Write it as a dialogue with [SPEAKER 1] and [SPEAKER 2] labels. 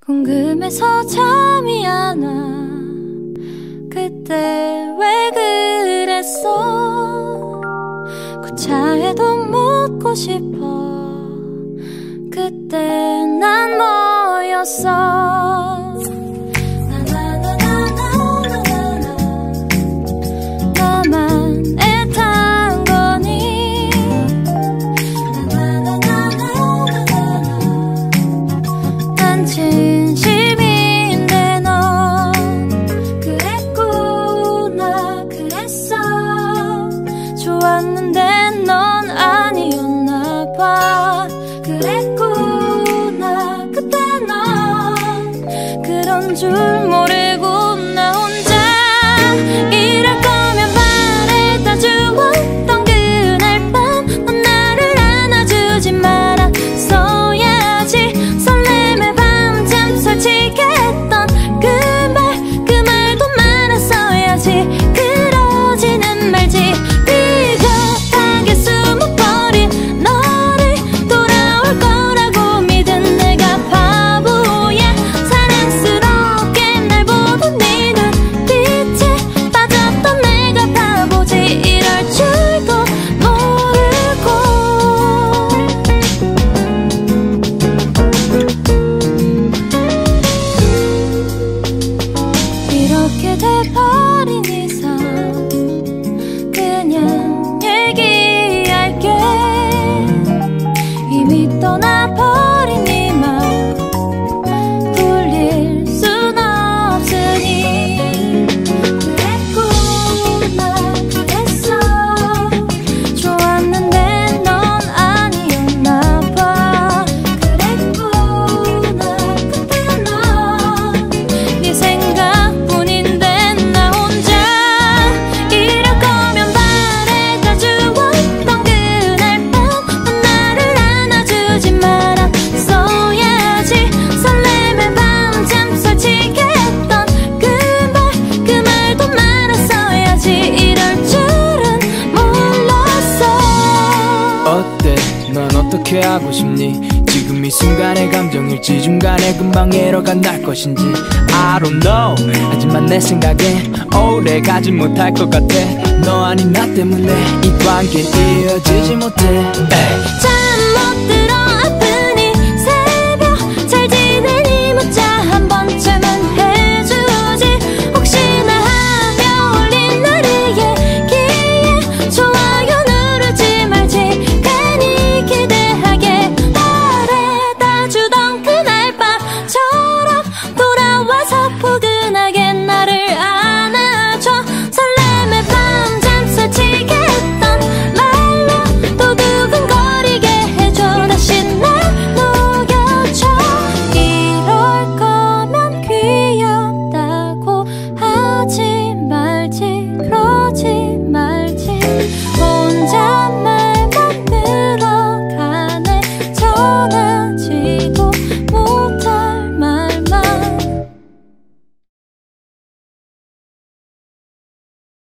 [SPEAKER 1] 궁금해서 잠이 안 와. 그때 왜 그랬어? 구차해도 묻고 싶어. 그때 난 뭐였어? 나만 애탄 거니? 난 진심인데 넌 그랬구나. 그랬어. 좋았는데 넌 아니었나 봐. 그랬구나. 그때 넌 그런 줄 모르고 나 혼자 이럴 거면 말해다 주었던 그날 밤 넌 나를 안아주지 말았어야지. 설렘에 밤잠 설치게 했던 그 말도 말았어야지. 그러지는 말지. 비겁하게 숨어버린 너를 돌아올 거라고 믿은 내가 바보야. 사랑스럽게 날 보던 네 눈빛에 빠졌던 내가 바보지. 이럴 줄도 모르고 이렇게 돼버린 이상 그냥 얘기할게. 이미 떠나버린 이 맘 돌릴 순 없으니. 그랬구나. 그랬어. 좋았는데 넌 아니었나 봐. 그랬구나. 그때 넌 네 생각뿐인데 나 혼자 이럴 거면 말해다 주었던 그날 밤 넌 나를 안아주지 말았어야지. 설렘에 밤잠 설치게 했던 그 말도 말았어야지. 이럴 줄은 몰랐어.
[SPEAKER 2] 어때? 넌 어떻게 하고 싶니? 지금 이 순간의 감정일지 중간에 금방 에러가 날 것인지 I don't know. 하지만 내 생각엔 오래 가지 못할 것 같아. 너 아닌 나 때문에 이 관계는 이어지지 못해. 에이.